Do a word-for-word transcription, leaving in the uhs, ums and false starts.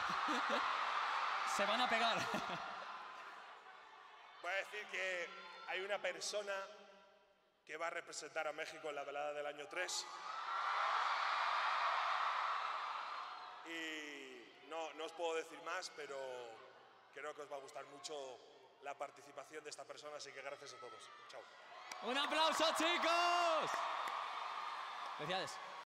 Se van a pegar. Voy a decir que hay una persona que va a representar a México en la velada del año tres. Y no, no os puedo decir más, pero creo que os va a gustar mucho la participación de esta persona, así que gracias a todos. Chao. ¡Un aplauso, chicos! Felicidades.